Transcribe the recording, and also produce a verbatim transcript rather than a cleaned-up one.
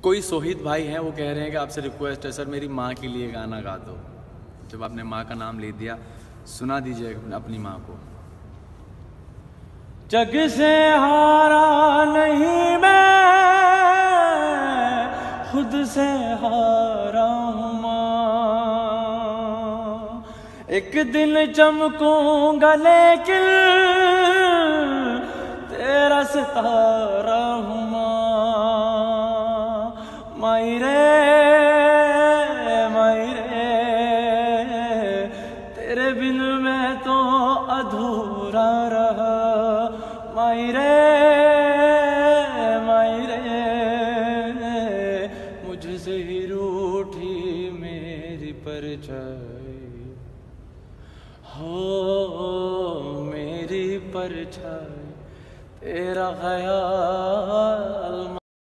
कोई सोहित भाई हैं, वो कह रहे हैं कि आपसे रिक्वेस्ट है सर मेरी माँ के लिए गाना गा दो। जब आपने माँ का नाम ले दिया, सुना दीजिए अपनी माँ को। जग से हारा नहीं मैं, खुद से हारा हूँ माँ। एक दिन चमकूंगा लेकिन तेरा सितारा हूँ माँ। माई रे माई रे, तेरे बिन मैं तो अधूरा रहा। माई रे माई रे, मुझसे ही रूठी मेरी परछाई। हो मेरी परछाई, तेरा ख्याल